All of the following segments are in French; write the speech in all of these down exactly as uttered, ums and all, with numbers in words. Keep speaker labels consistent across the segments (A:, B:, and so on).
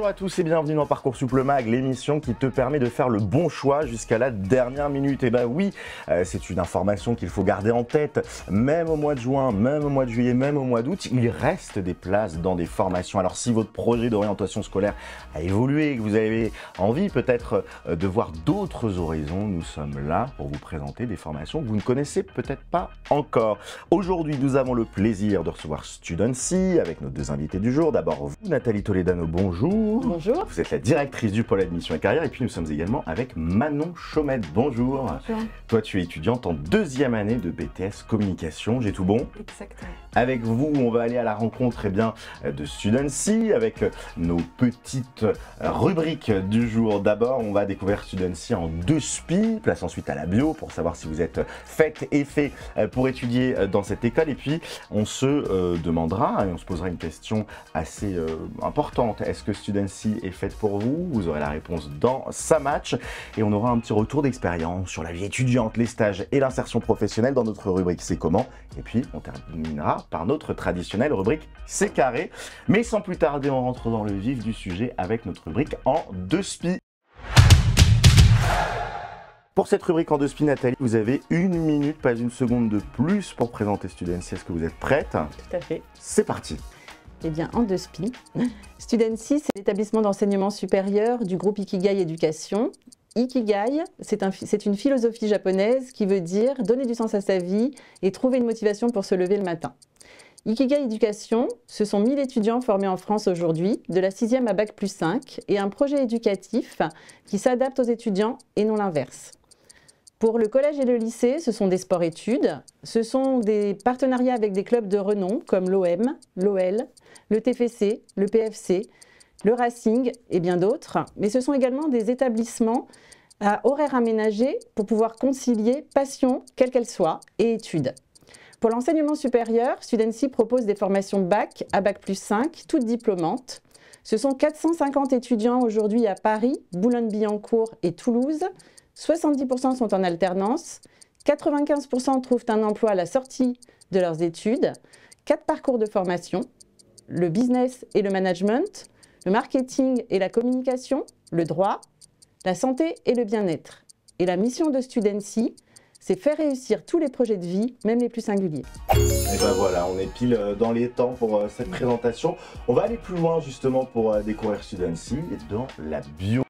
A: Bonjour à tous et bienvenue dans Parcoursup le Mag, l'émission qui te permet de faire le bon choix jusqu'à la dernière minute. Et bah oui, euh, c'est une information qu'il faut garder en tête, même au mois de juin, même au mois de juillet, même au mois d'août, il reste des places dans des formations. Alors si votre projet d'orientation scolaire a évolué, que vous avez envie peut-être euh, de voir d'autres horizons, nous sommes là pour vous présenter des formations que vous ne connaissez peut-être pas encore. Aujourd'hui, nous avons le plaisir de recevoir Studency avec nos deux invités du jour. D'abord vous, Nathalie Toledano, bonjour.
B: Bonjour.
A: Vous êtes la directrice du pôle admission et carrière et puis nous sommes également avec Manon Chaumette. Bonjour.
B: Bonjour.
A: Toi, tu es étudiante en deuxième année de B T S Communication. J'ai tout bon?
B: Exactement.
A: Avec vous, on va aller à la rencontre eh bien, de Studency avec nos petites rubriques du jour. D'abord, on va découvrir Studency en deux S P I. Place ensuite à la bio pour savoir si vous êtes faites et fait pour étudier dans cette école. Et puis, on se euh, demandera et on se posera une question assez euh, importante. Est-ce que Studency est faite pour vous? Vous aurez la réponse dans sa match. Et on aura un petit retour d'expérience sur la vie étudiante, les stages et l'insertion professionnelle dans notre rubrique C'est comment. Et puis, on terminera par notre traditionnelle rubrique C'est carré. Mais sans plus tarder, on rentre dans le vif du sujet avec notre rubrique en deux S P I. Pour cette rubrique en deux S P I, Nathalie, vous avez une minute, pas une seconde de plus pour présenter Studency. Est-ce que vous êtes prête?
B: Tout à fait.
A: C'est parti.
B: Eh bien, en deux S P I, Studency, c'est l'établissement d'enseignement supérieur du groupe Ikigai Éducation. Ikigai, c'est un, c'est une philosophie japonaise qui veut dire donner du sens à sa vie et trouver une motivation pour se lever le matin. Ikigai Éducation, ce sont mille étudiants formés en France aujourd'hui, de la sixième à bac plus cinq, et un projet éducatif qui s'adapte aux étudiants et non l'inverse. Pour le collège et le lycée, ce sont des sports-études, ce sont des partenariats avec des clubs de renom comme l'O M, l'O L, le T F C, le P F C, le Racing et bien d'autres, mais ce sont également des établissements à horaires aménagés pour pouvoir concilier passion, quelle qu'elle soit, et études. Pour l'enseignement supérieur, Studency propose des formations bac à bac plus cinq, toutes diplômantes. Ce sont quatre cent cinquante étudiants aujourd'hui à Paris, Boulogne-Billancourt et Toulouse. soixante-dix pour cent sont en alternance, quatre-vingt-quinze pour cent trouvent un emploi à la sortie de leurs études, quatre parcours de formation, le business et le management, le marketing et la communication, le droit, la santé et le bien-être. Et la mission de Studency, c'est faire réussir tous les projets de vie, même les plus singuliers.
A: Et ben voilà, on est pile dans les temps pour euh, cette présentation. On va aller plus loin justement pour euh, découvrir Studency dans la bio.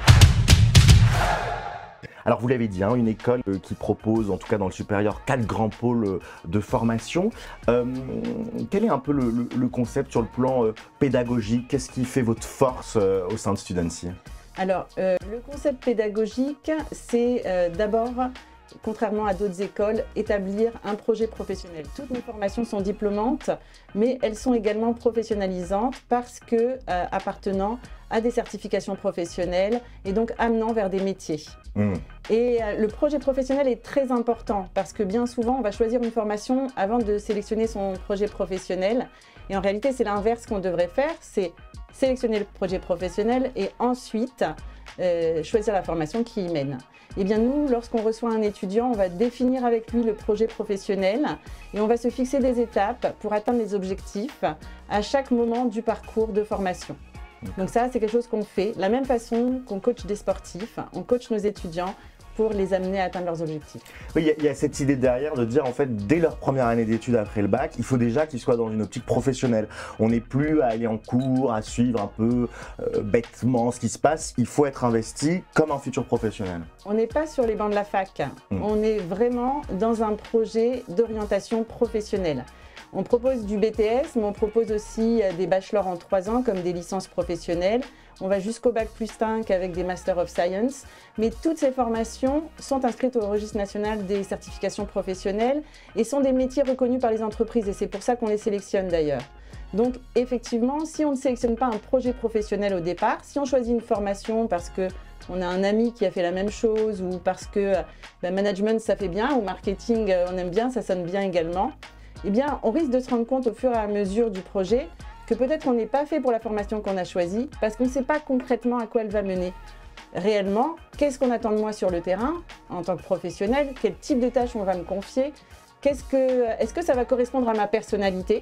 A: Alors vous l'avez dit, hein, une école euh, qui propose, en tout cas dans le supérieur, quatre grands pôles euh, de formation. Euh, quel est un peu le, le, le concept sur le plan euh, pédagogique? Qu'est-ce qui fait votre force euh, au sein de Studency?
B: Alors, euh, le concept pédagogique, c'est euh, d'abord, contrairement à d'autres écoles, établir un projet professionnel. Toutes nos formations sont diplômantes, mais elles sont également professionnalisantes parce que euh, appartenant à des certifications professionnelles et donc amenant vers des métiers. Mmh. Et euh, le projet professionnel est très important parce que bien souvent, on va choisir une formation avant de sélectionner son projet professionnel. Et en réalité, c'est l'inverse qu'on devrait faire, c'est sélectionner le projet professionnel et ensuite euh, choisir la formation qui y mène. Eh bien nous, lorsqu'on reçoit un étudiant, on va définir avec lui le projet professionnel et on va se fixer des étapes pour atteindre les objectifs à chaque moment du parcours de formation. Donc ça, c'est quelque chose qu'on fait. De la même façon qu'on coach des sportifs, on coach nos étudiants pour les amener à atteindre leurs objectifs.
A: Oui, il y, a, il y a cette idée derrière de dire en fait dès leur première année d'études après le bac, il faut déjà qu'ils soient dans une optique professionnelle. On n'est plus à aller en cours, à suivre un peu euh, bêtement ce qui se passe. Il faut être investi comme un futur professionnel.
B: On n'est pas sur les bancs de la fac. Mmh. On est vraiment dans un projet d'orientation professionnelle. On propose du B T S, mais on propose aussi des bachelors en trois ans comme des licences professionnelles. On va jusqu'au bac plus cinq avec des Master of Science. Mais toutes ces formations sont inscrites au registre national des certifications professionnelles et sont des métiers reconnus par les entreprises. Et c'est pour ça qu'on les sélectionne d'ailleurs. Donc effectivement, si on ne sélectionne pas un projet professionnel au départ, si on choisit une formation parce qu'on a un ami qui a fait la même chose ou parce que ben, management ça fait bien ou marketing on aime bien, ça sonne bien également, eh bien, on risque de se rendre compte au fur et à mesure du projet que peut-être qu'on n'est pas fait pour la formation qu'on a choisie parce qu'on ne sait pas concrètement à quoi elle va mener. Réellement, qu'est-ce qu'on attend de moi sur le terrain en tant que professionnel? Quel type de tâches on va me confier? Qu'est-ce que, est-ce que ça va correspondre à ma personnalité?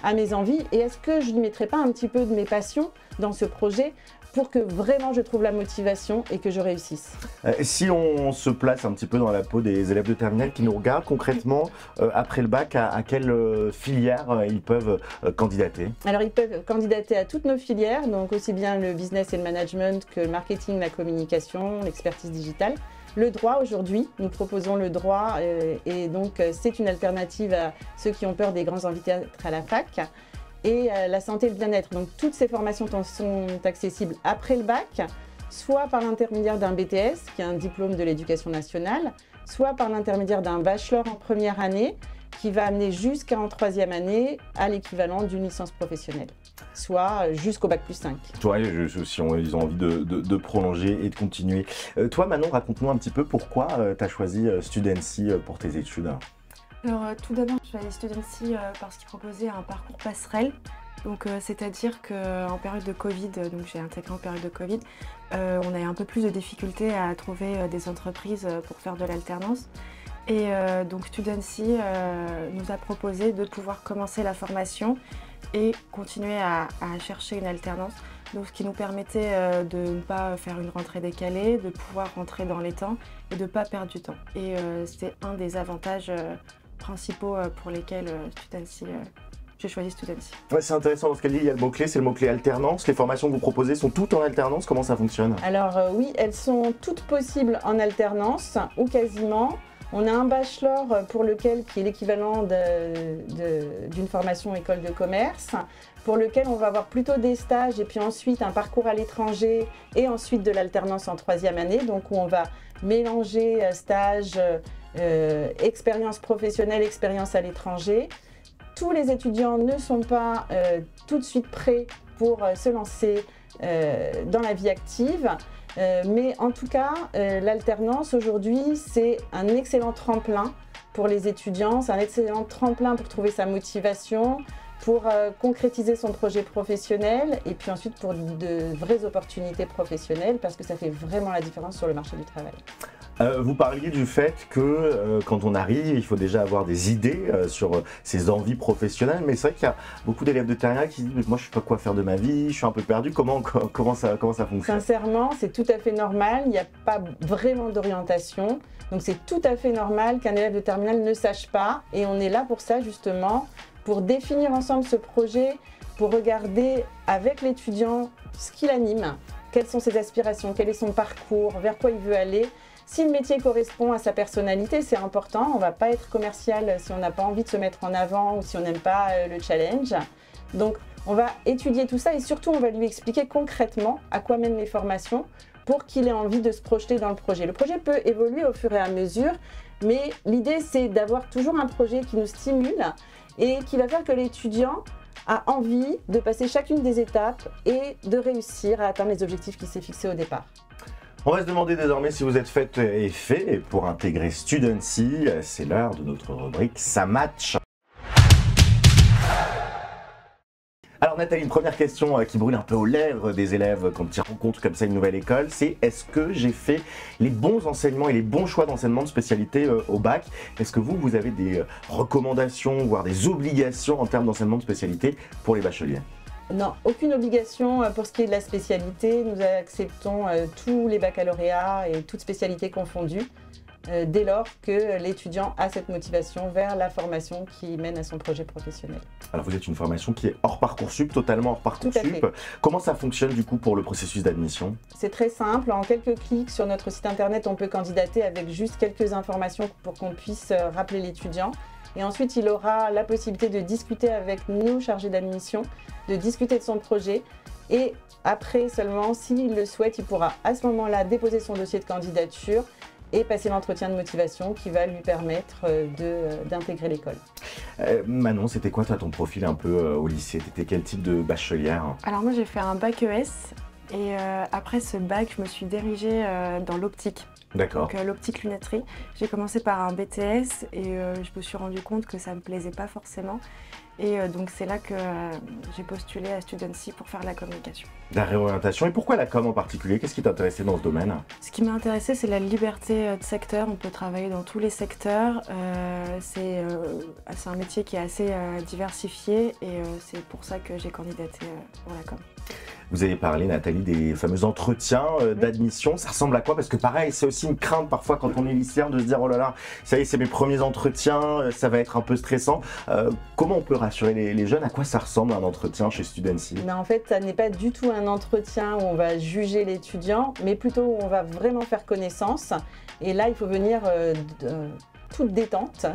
B: à mes envies et est-ce que je ne mettrais pas un petit peu de mes passions dans ce projet pour que vraiment je trouve la motivation et que je réussisse.
A: Euh, si on se place un petit peu dans la peau des élèves de terminale qui nous regardent, concrètement, euh, après le bac, à, à quelle euh, filière euh, ils peuvent euh, candidater?
B: Alors ils peuvent candidater à toutes nos filières, donc aussi bien le business et le management que le marketing, la communication, l'expertise digitale. Le droit aujourd'hui, nous proposons le droit euh, et donc euh, c'est une alternative à ceux qui ont peur des grands amphithéâtres à la fac. Et euh, la santé et le bien-être. Donc toutes ces formations sont accessibles après le bac, soit par l'intermédiaire d'un B T S, qui est un diplôme de l'éducation nationale, soit par l'intermédiaire d'un bachelor en première année, qui va amener jusqu'en troisième année à l'équivalent d'une licence professionnelle, soit jusqu'au bac plus cinq.
A: Toi, je, je, si on, ils ont envie de, de, de prolonger et de continuer. Euh, toi, Manon, raconte-nous un petit peu pourquoi euh, tu as choisi euh, Studency euh, pour tes études.
C: Alors euh, tout d'abord, je suis allée Studency euh, parce qu'ils proposaient un parcours passerelle. Donc euh, c'est-à-dire qu'en période de Covid, donc j'ai intégré en période de Covid, euh, on a eu un peu plus de difficultés à trouver euh, des entreprises euh, pour faire de l'alternance. Et euh, donc Studency euh, nous a proposé de pouvoir commencer la formation et continuer à, à chercher une alternance. Donc ce qui nous permettait euh, de ne pas faire une rentrée décalée, de pouvoir rentrer dans les temps et de ne pas perdre du temps. Et euh, c'était un des avantages euh, principaux pour lesquels euh, Studency, euh, j'ai choisi Studency.
A: Ouais, c'est intéressant dans ce qu'elle dit, il y a le mot-clé, c'est le mot-clé alternance. Les formations que vous proposez sont toutes en alternance, comment ça fonctionne?
B: Alors euh, oui, elles sont toutes possibles en alternance, ou quasiment. On a un bachelor pour lequel, qui est l'équivalent d'une formation école de commerce, pour lequel on va avoir plutôt des stages et puis ensuite un parcours à l'étranger et ensuite de l'alternance en troisième année, donc où on va mélanger stage, euh, expérience professionnelle, expérience à l'étranger. Tous les étudiants ne sont pas euh, tout de suite prêts pour euh, se lancer euh, dans la vie active. Euh, mais en tout cas, euh, l'alternance aujourd'hui, c'est un excellent tremplin pour les étudiants, c'est un excellent tremplin pour trouver sa motivation, pour euh, concrétiser son projet professionnel et puis ensuite pour de vraies opportunités professionnelles parce que ça fait vraiment la différence sur le marché du travail.
A: Euh, vous parliez du fait que euh, quand on arrive, il faut déjà avoir des idées euh, sur euh, ses envies professionnelles, mais c'est vrai qu'il y a beaucoup d'élèves de terminale qui disent « moi je ne sais pas quoi faire de ma vie, je suis un peu perdu », comment, comment, ça, comment ça fonctionne?
B: Sincèrement, c'est tout à fait normal, il n'y a pas vraiment d'orientation, donc c'est tout à fait normal qu'un élève de terminale ne sache pas et on est là pour ça justement, pour définir ensemble ce projet, pour regarder avec l'étudiant ce qui l'anime, quelles sont ses aspirations, quel est son parcours, vers quoi il veut aller. Si le métier correspond à sa personnalité, c'est important. On ne va pas être commercial si on n'a pas envie de se mettre en avant ou si on n'aime pas le challenge. Donc, on va étudier tout ça et surtout, on va lui expliquer concrètement à quoi mènent les formations pour qu'il ait envie de se projeter dans le projet. Le projet peut évoluer au fur et à mesure, mais l'idée, c'est d'avoir toujours un projet qui nous stimule et qui va faire que l'étudiant a envie de passer chacune des étapes et de réussir à atteindre les objectifs qu'il s'est fixés au départ.
A: On va se demander désormais si vous êtes faites et fait pour intégrer Studency. C'est l'heure de notre rubrique Ça match. Alors Nathalie, une première question qui brûle un peu aux lèvres des élèves quand ils rencontrent comme ça une nouvelle école, c'est est-ce que j'ai fait les bons enseignements et les bons choix d'enseignement de spécialité au bac? Est-ce que vous, vous avez des recommandations, voire des obligations en termes d'enseignement de spécialité pour les bacheliers?
B: Non, aucune obligation pour ce qui est de la spécialité. Nous acceptons tous les baccalauréats et toutes spécialités confondues, dès lors que l'étudiant a cette motivation vers la formation qui mène à son projet professionnel.
A: Alors vous êtes une formation qui est hors Parcoursup, totalement hors Parcoursup. Comment ça fonctionne du coup pour le processus d'admission?
B: C'est très simple, en quelques clics sur notre site internet, on peut candidater avec juste quelques informations pour qu'on puisse rappeler l'étudiant. Et ensuite, il aura la possibilité de discuter avec nos chargés d'admission, de discuter de son projet. Et après seulement, s'il le souhaite, il pourra à ce moment-là déposer son dossier de candidature et passer l'entretien de motivation qui va lui permettre d'intégrer l'école.
A: Euh, Manon, c'était quoi toi ton profil un peu euh, au lycée? T'étais quel type de bachelière?
C: Alors moi j'ai fait un bac E S et euh, après ce bac je me suis dirigée euh, dans l'optique.
A: D'accord.
C: Donc euh, l'optique lunetterie. J'ai commencé par un B T S et euh, je me suis rendu compte que ça ne me plaisait pas forcément. Et euh, donc c'est là que euh, j'ai postulé à Studency pour faire de la communication.
A: La réorientation, et pourquoi la com en particulier? Qu'est-ce qui t'intéressait dans ce domaine?
C: Ce qui m'a intéressé, c'est la liberté de secteur. On peut travailler dans tous les secteurs. Euh, c'est euh, un métier qui est assez euh, diversifié et euh, c'est pour ça que j'ai candidaté euh, pour la com.
A: Vous avez parlé, Nathalie, des fameux entretiens euh, d'admission. Ça ressemble à quoi? Parce que pareil, c'est aussi une crainte parfois quand on est lycéen de se dire « Oh là là, ça y est, c'est mes premiers entretiens, ça va être un peu stressant euh, ». Comment on peut rassurer les, les jeunes? À quoi ça ressemble un entretien chez Studency?
B: Ben en fait, ça n'est pas du tout un entretien où on va juger l'étudiant, mais plutôt où on va vraiment faire connaissance. Et là, il faut venir euh, de, euh, toute détente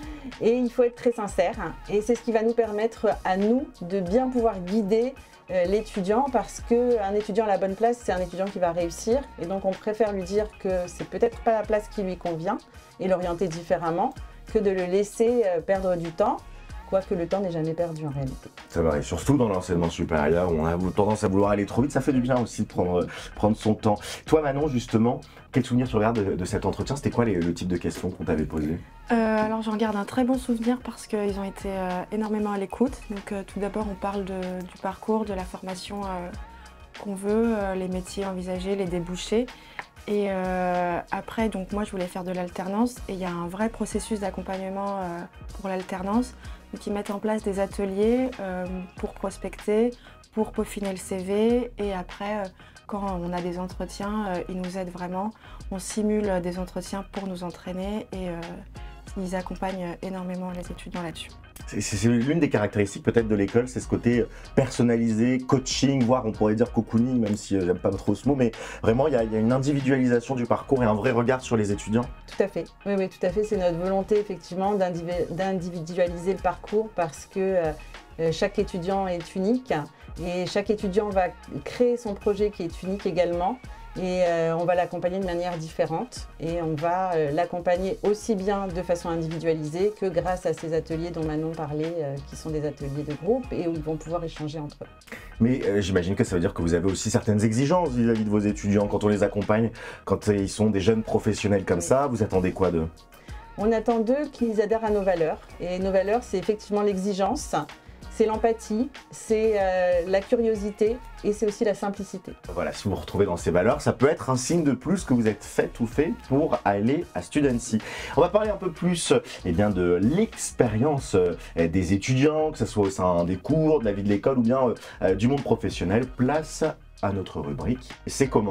B: et il faut être très sincère. Et c'est ce qui va nous permettre à nous de bien pouvoir guider l'étudiant, parce qu'un étudiant à la bonne place, c'est un étudiant qui va réussir, et donc on préfère lui dire que c'est peut-être pas la place qui lui convient et l'orienter différemment que de le laisser perdre du temps, quoique le temps n'est jamais perdu en réalité.
A: Ça va, et surtout dans l'enseignement supérieur où on a tendance à vouloir aller trop vite, ça fait du bien aussi de prendre, prendre son temps. Toi Manon, justement, quel souvenir tu regardes de, de cet entretien? C'était quoi les, le type de questions qu'on t'avait posé?
C: euh, Alors j'en garde un très bon souvenir parce qu'ils ont été euh, énormément à l'écoute. Donc euh, tout d'abord on parle de, du parcours, de la formation euh, qu'on veut, euh, les métiers envisagés, les débouchés. Et euh, après, donc moi je voulais faire de l'alternance et il y a un vrai processus d'accompagnement euh, pour l'alternance. Donc ils mettent en place des ateliers euh, pour prospecter, pour peaufiner le C V, et après, euh, quand on a des entretiens, euh, ils nous aident vraiment. On simule des entretiens pour nous entraîner et euh, ils accompagnent énormément les étudiants là-dessus.
A: C'est l'une des caractéristiques peut-être de l'école, c'est ce côté personnalisé, coaching, voire on pourrait dire cocooning, même si j'aime pas trop ce mot, mais vraiment il y, y a une individualisation du parcours et un vrai regard sur les étudiants.
B: Tout à fait, oui, oui tout à fait, c'est notre volonté effectivement d'individualiser le parcours, parce que euh, chaque étudiant est unique et chaque étudiant va créer son projet qui est unique également. Et euh, on va l'accompagner de manière différente, et on va euh, l'accompagner aussi bien de façon individualisée que grâce à ces ateliers dont Manon parlait, euh, qui sont des ateliers de groupe et où ils vont pouvoir échanger entre eux.
A: Mais euh, j'imagine que ça veut dire que vous avez aussi certaines exigences vis-à-vis de vos étudiants quand on les accompagne, quand euh, ils sont des jeunes professionnels comme oui. ça, vous attendez quoi d'eux?
B: On attend d'eux qu'ils adhèrent à nos valeurs, et nos valeurs c'est effectivement l'exigence, c'est l'empathie, c'est euh, la curiosité et c'est aussi la simplicité.
A: Voilà, si vous vous retrouvez dans ces valeurs, ça peut être un signe de plus que vous êtes fait ou fait pour aller à Studency. On va parler un peu plus eh bien, de l'expérience euh, des étudiants, que ce soit au sein des cours, de la vie de l'école ou bien euh, du monde professionnel. Place à notre rubrique. C'est comment?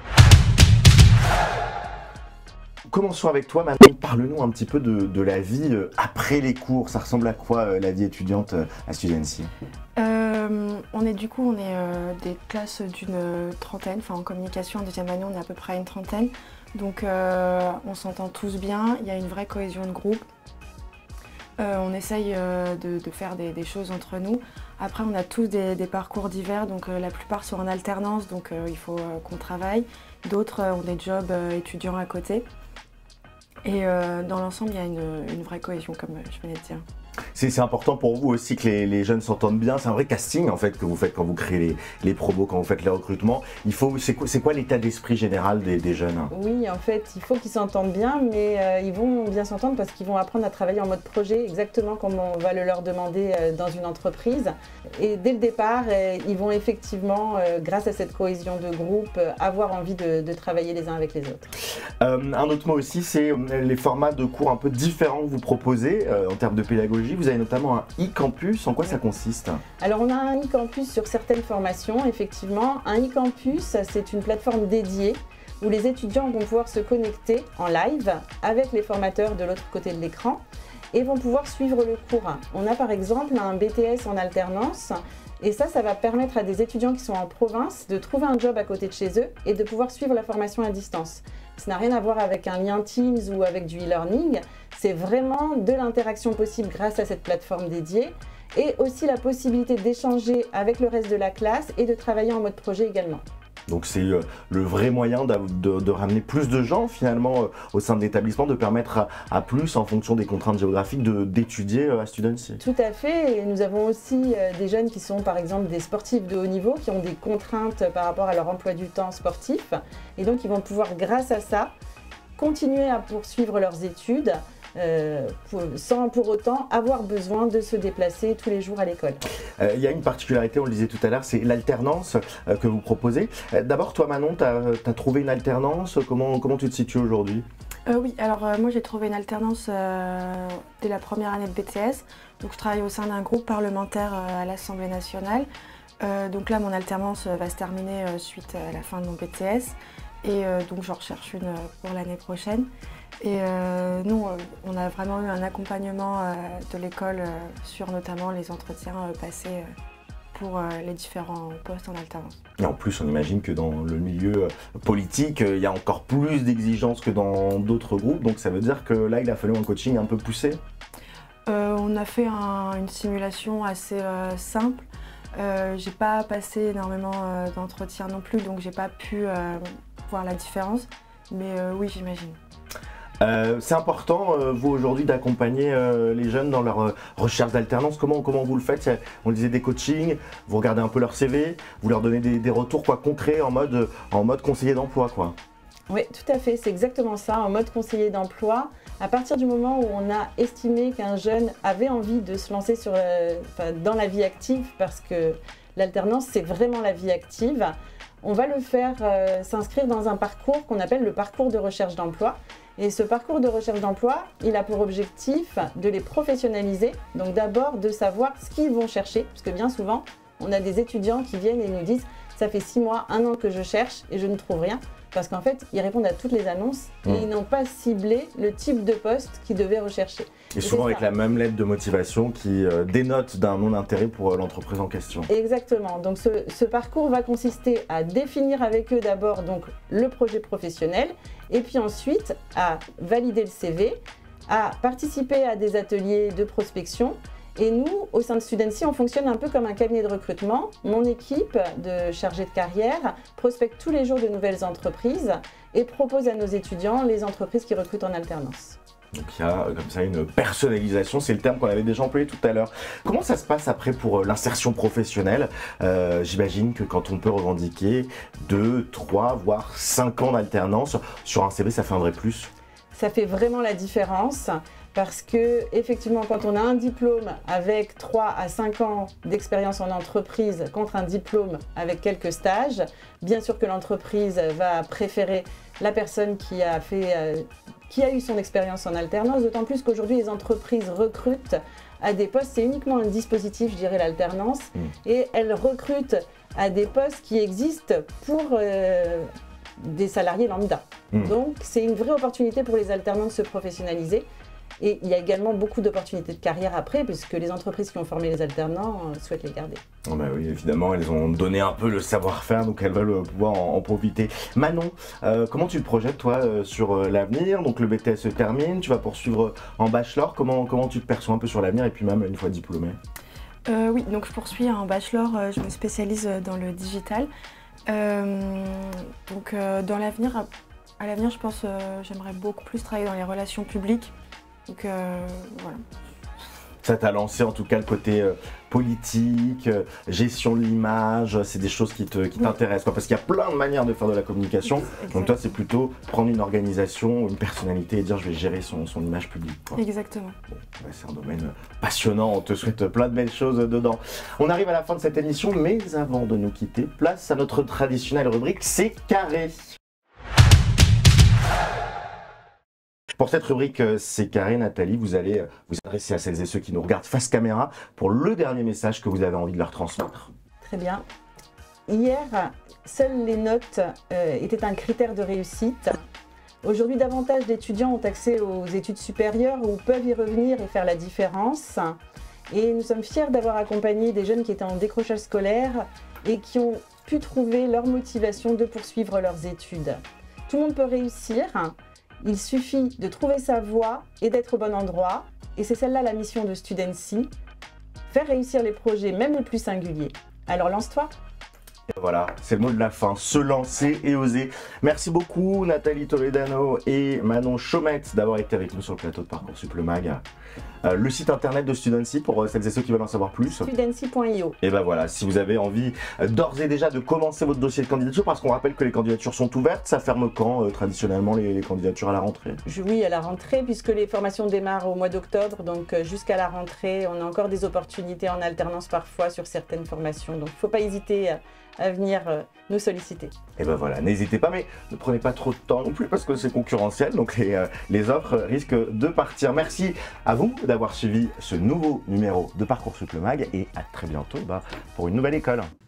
A: Commençons avec toi maintenant, parle-nous un petit peu de, de la vie euh, après les cours. Ça ressemble à quoi euh, la vie étudiante euh, à Studency?
C: euh, On est du coup, on est euh, des classes d'une trentaine, enfin en communication en deuxième année on est à peu près à une trentaine. Donc euh, on s'entend tous bien, il y a une vraie cohésion de groupe. Euh, on essaye euh, de, de faire des, des choses entre nous. Après on a tous des, des parcours divers, donc euh, la plupart sont en alternance, donc euh, il faut euh, qu'on travaille. D'autres euh, ont des jobs euh, étudiants à côté. Et euh, dans l'ensemble, il y a une, une vraie cohésion, comme je venais de dire.
A: C'est important pour vous aussi que les, les jeunes s'entendent bien. C'est un vrai casting en fait que vous faites quand vous créez les, les promos, quand vous faites les recrutements. Il faut, c'est quoi, c'est quoi l'état d'esprit général des, des jeunes?
B: Oui, en fait, il faut qu'ils s'entendent bien, mais euh, ils vont bien s'entendre parce qu'ils vont apprendre à travailler en mode projet, exactement comme on va le leur demander euh, dans une entreprise. Et dès le départ, euh, ils vont effectivement, euh, grâce à cette cohésion de groupe, euh, avoir envie de, de travailler les uns avec les autres.
A: Euh, un autre mot aussi, c'est les formats de cours un peu différents que vous proposez euh, en termes de pédagogie. Vous avez notamment un e-campus. En quoi ça consiste?
B: Alors on a un e-campus sur certaines formations, effectivement. Un e-campus, c'est une plateforme dédiée où les étudiants vont pouvoir se connecter en live avec les formateurs de l'autre côté de l'écran et vont pouvoir suivre le cours. On a par exemple un B T S en alternance. Et ça, ça va permettre à des étudiants qui sont en province de trouver un job à côté de chez eux et de pouvoir suivre la formation à distance. Ça n'a rien à voir avec un lien Teams ou avec du e-learning, c'est vraiment de l'interaction possible grâce à cette plateforme dédiée et aussi la possibilité d'échanger avec le reste de la classe et de travailler en mode projet également.
A: Donc c'est euh, le vrai moyen de, de, de ramener plus de gens finalement euh, au sein de l'établissement, de permettre à, à plus, en fonction des contraintes géographiques, d'étudier euh, à Studency.
B: Tout à fait, et nous avons aussi euh, des jeunes qui sont par exemple des sportifs de haut niveau, qui ont des contraintes par rapport à leur emploi du temps sportif, et donc ils vont pouvoir grâce à ça continuer à poursuivre leurs études, euh, pour, sans pour autant avoir besoin de se déplacer tous les jours à l'école.
A: Euh, il y a une particularité, on le disait tout à l'heure, c'est l'alternance euh, que vous proposez. Euh, D'abord, toi Manon, tu as trouvé une alternance, comment, comment tu te situes aujourd'hui?
C: Euh, oui, alors euh, moi j'ai trouvé une alternance euh, dès la première année de B T S. Donc je travaille au sein d'un groupe parlementaire euh, à l'Assemblée nationale. Euh, donc là mon alternance va se terminer euh, suite à la fin de mon B T S. Et euh, donc j'en recherche une euh, pour l'année prochaine. Et euh, nous, euh, on a vraiment eu un accompagnement euh, de l'école euh, sur notamment les entretiens euh, passés euh, pour euh, les différents postes en alternance.
A: Et en plus, on imagine que dans le milieu politique, il y a encore plus d'exigences que dans d'autres groupes. Donc ça veut dire que là, il a fallu un coaching un peu poussé?
C: euh, On a fait un, une simulation assez euh, simple. Euh, j'ai pas passé énormément euh, d'entretiens non plus, donc j'ai pas pu euh, voir la différence. Mais euh, oui, j'imagine.
A: Euh, c'est important, euh, vous aujourd'hui, d'accompagner euh, les jeunes dans leur euh, recherche d'alternance. Comment, comment vous le faites? On disait des coachings, vous regardez un peu leur C V, vous leur donnez des, des retours quoi, concrets en mode, en mode conseiller d'emploi quoi.
B: Oui, tout à fait, c'est exactement ça, en mode conseiller d'emploi. À partir du moment où on a estimé qu'un jeune avait envie de se lancer sur, euh, enfin, dans la vie active, parce que l'alternance, c'est vraiment la vie active, on va le faire euh, s'inscrire dans un parcours qu'on appelle le parcours de recherche d'emploi. Et ce parcours de recherche d'emploi, il a pour objectif de les professionnaliser. Donc d'abord de savoir ce qu'ils vont chercher, parce que bien souvent, on a des étudiants qui viennent et nous disent « ça fait six mois, un an que je cherche et je ne trouve rien ». Parce qu'en fait, ils répondent à toutes les annonces et mmh. ils n'ont pas ciblé le type de poste qu'ils devaient rechercher.
A: Et, et souvent avec la même lettre de motivation qui euh, dénote d'un non-intérêt pour euh, l'entreprise en question.
B: Exactement. Donc ce, ce parcours va consister à définir avec eux d'abord donc le projet professionnel et puis ensuite à valider le C V, à participer à des ateliers de prospection. Et nous, au sein de Studency, on fonctionne un peu comme un cabinet de recrutement. Mon équipe de chargés de carrière prospecte tous les jours de nouvelles entreprises et propose à nos étudiants les entreprises qui recrutent en alternance.
A: Donc il y a comme ça une personnalisation, c'est le terme qu'on avait déjà employé tout à l'heure. Comment ça se passe après pour l'insertion professionnelle? euh, J'imagine que quand on peut revendiquer deux, trois, voire cinq ans d'alternance, sur un C V, ça fait un vrai plus.
B: Ça fait vraiment la différence. Parce que, effectivement, quand on a un diplôme avec trois à cinq ans d'expérience en entreprise contre un diplôme avec quelques stages, bien sûr que l'entreprise va préférer la personne qui a, fait, euh, qui a eu son expérience en alternance, d'autant plus qu'aujourd'hui, les entreprises recrutent à des postes, c'est uniquement un dispositif, je dirais, l'alternance, mmh. et elles recrutent à des postes qui existent pour euh, des salariés lambda. Mmh. Donc, c'est une vraie opportunité pour les alternants de se professionnaliser. Et il y a également beaucoup d'opportunités de carrière après, puisque les entreprises qui ont formé les alternants euh, souhaitent les garder.
A: Oh bah oui, évidemment, elles ont donné un peu le savoir-faire, donc elles veulent pouvoir en, en profiter. Manon, euh, comment tu te projettes, toi, euh, sur euh, l'avenir? Donc le B T S se termine, tu vas poursuivre en bachelor. Comment, comment tu te perçois un peu sur l'avenir, et puis même une fois diplômé?
C: euh, Oui, donc je poursuis en bachelor, euh, je me spécialise dans le digital. Euh, donc euh, dans l'avenir, à l'avenir, je pense euh, j'aimerais beaucoup plus travailler dans les relations publiques. Donc euh, voilà.
A: Ça t'a lancé en tout cas le côté euh, politique, euh, gestion de l'image, c'est des choses qui t'intéressent, oui. Parce qu'il y a plein de manières de faire de la communication. Exactement. Donc toi c'est plutôt prendre une organisation, une personnalité et dire je vais gérer son, son image publique, quoi.
C: Exactement.
A: Bon, bah, c'est un domaine passionnant, on te souhaite plein de belles choses dedans. On arrive à la fin de cette émission, mais avant de nous quitter, place à notre traditionnelle rubrique C'est carré. Pour cette rubrique C'est carré, Nathalie, vous allez vous adresser à celles et ceux qui nous regardent face caméra pour le dernier message que vous avez envie de leur transmettre.
B: Très bien. Hier, seules les notes euh, étaient un critère de réussite. Aujourd'hui, davantage d'étudiants ont accès aux études supérieures où peuvent y revenir et faire la différence. Et nous sommes fiers d'avoir accompagné des jeunes qui étaient en décrochage scolaire et qui ont pu trouver leur motivation de poursuivre leurs études. Tout le monde peut réussir. Il suffit de trouver sa voie et d'être au bon endroit. Et c'est celle-là la mission de Studency, faire réussir les projets, même les plus singuliers. Alors lance-toi!
A: voilà, c'est le mot de la fin, se lancer et oser. Merci beaucoup Nathalie Toledano et Manon Chaumette d'avoir été avec nous sur le plateau de Parcoursup le Mag. Euh, le site internet de Studency pour euh, celles et ceux qui veulent en savoir plus.
B: Studency point i o.
A: Et ben voilà, si vous avez envie euh, d'ores et déjà de commencer votre dossier de candidature, parce qu'on rappelle que les candidatures sont ouvertes, ça ferme quand euh, traditionnellement les, les candidatures à la rentrée?
B: Je- Oui, à la rentrée, puisque les formations démarrent au mois d'octobre, donc euh, jusqu'à la rentrée, on a encore des opportunités en alternance parfois sur certaines formations. Donc il ne faut pas hésiter à, à venir euh, nous solliciter.
A: Et ben voilà, n'hésitez pas, mais ne prenez pas trop de temps non plus parce que c'est concurrentiel, donc les, euh, les offres risquent de partir. Merci à vous d'avoir suivi ce nouveau numéro de Parcoursup le Mag et à très bientôt bah, pour une nouvelle école.